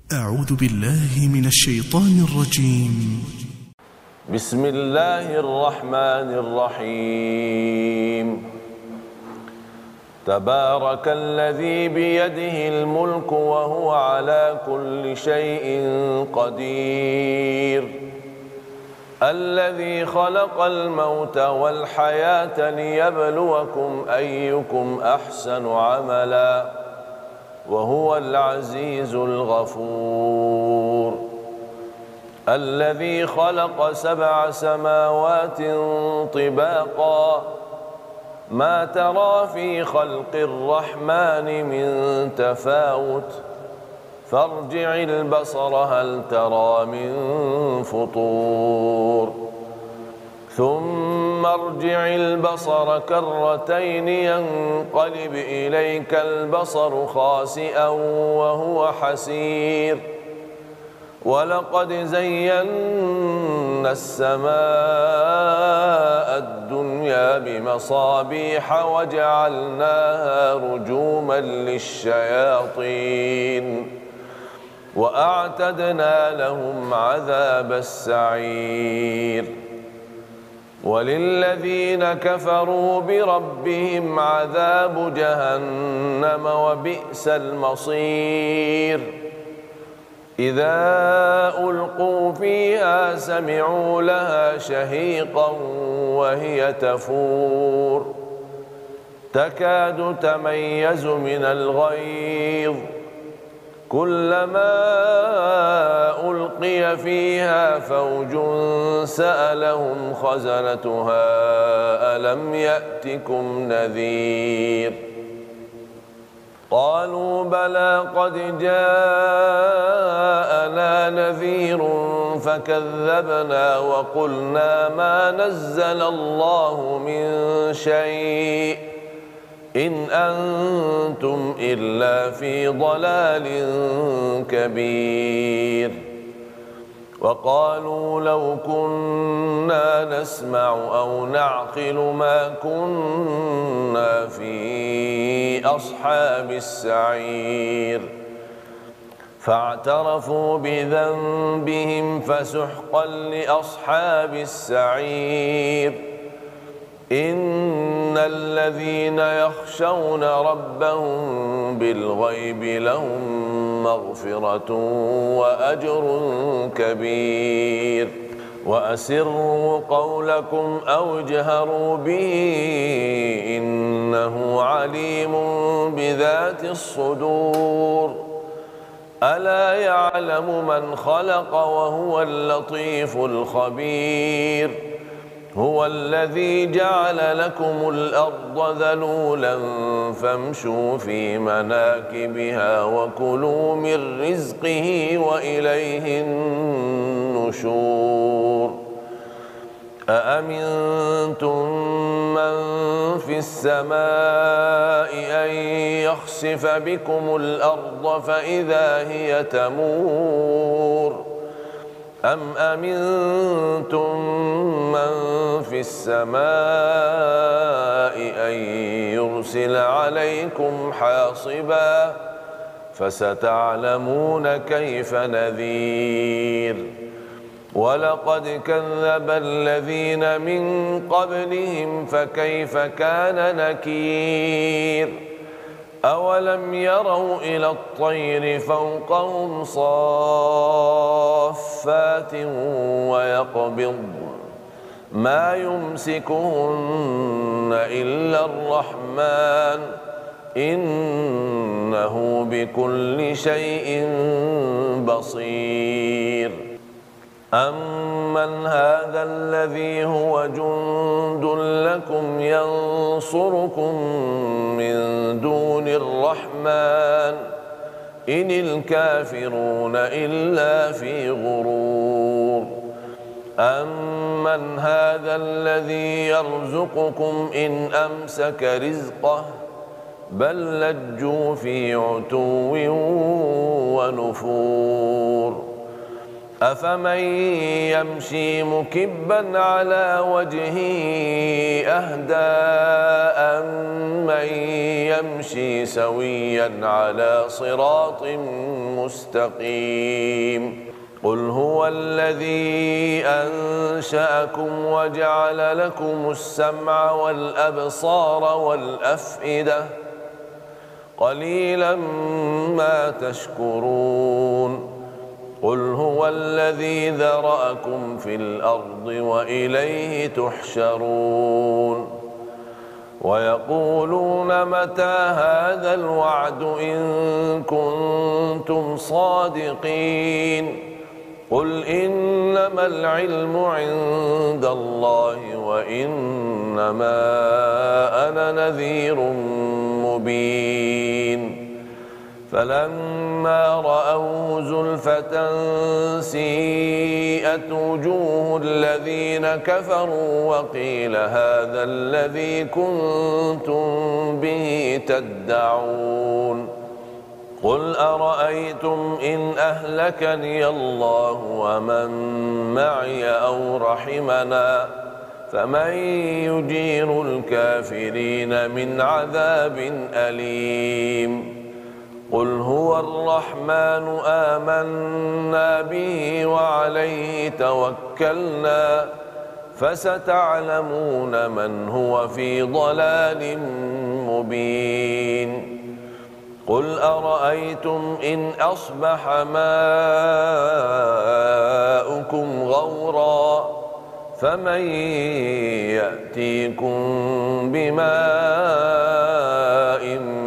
أعوذ بالله من الشيطان الرجيم. بسم الله الرحمن الرحيم. تبارك الذي بيده الملك وهو على كل شيء قدير، الذي خلق الموت والحياة ليبلوكم أيكم أحسن عملا وهو العزيز الغفور. الذي خلق 7 سماوات طباقا ما ترى في خلق الرحمن من تفاوت فارجع البصر هل ترى من فطور ثم ارجع البصر كرتين ينقلب إليك البصر خاسئا وهو حسير ولقد زينا السماء الدنيا بمصابيح وجعلناها رجوما للشياطين وأعتدنا لهم عذاب السعير. وللذين كفروا بربهم عذاب جهنم وبئس المصير. إذا ألقوا فيها سمعوا لها شهيقا وهي تفور تكاد تميز من الغيظ كلما ألقي فيها فوج سألهم خزنتها ألم يأتكم نذير قالوا بلى قد جاءنا نذير فكذبنا وقلنا ما نزل الله من شيء إن أنتم إلا في ضلال كبير. وقالوا لو كنا نسمع أو نعقل ما كنا في أصحاب السعير فاعترفوا بذنبهم فسحقا لأصحاب السعير. إن الذين يخشون ربهم بالغيب لهم مغفرة وأجر كبير. وأسروا قولكم أو اجهروا به إنه عليم بذات الصدور. ألا يعلم من خلق وهو اللطيف الخبير. هو الذي جعل لكم الأرض ذلولا فامشوا في مناكبها وكلوا من رزقه وإليه النشور. أأمنتم من في السماء أن يخسف بكم الأرض فإذا هي تمور أم أمنتم من في السماء أن يرسل عليكم حاصبا فستعلمون كيف نذير. ولقد كذب الذين من قبلهم فكيف كان نكير. أولم يروا إلى الطير فوقهم صافات ويقبض ما يمسكهن إلا الرحمن إنه بكل شيء بصير. أمن هذا الذي هو جند لكم ينصركم من دون الرحمن إن الكافرون إلا في غرور. أمن هذا الذي يرزقكم إن أمسك رزقه بل لجوا في عتو ونفور. أفمن يمشي مكبا على وجهه أهدى أمن يمشي سويا على صراط مستقيم قل هو الذي أنشأكم وجعل لكم السمع والأبصار والأفئدة قليلا ما تشكرون قل هو الذي ذرأكم في الأرض وإليه تحشرون ويقولون متى هذا الوعد إن كنتم صادقين قل إنما العلم عند الله وإنما أنا نذير مبين فلما رأوه زلفة سيئت وجوه الذين كفروا وقيل هذا الذي كنتم به تدعون قل أرأيتم إن أهلكني الله ومن معي أو رحمنا فمن يجير الكافرين من عذاب أليم قل هو الرحمن آمنا به وعليه توكلنا فستعلمون من هو في ضلال مبين قل أرأيتم إن أصبح ماؤكم غورا فمن يأتيكم بماء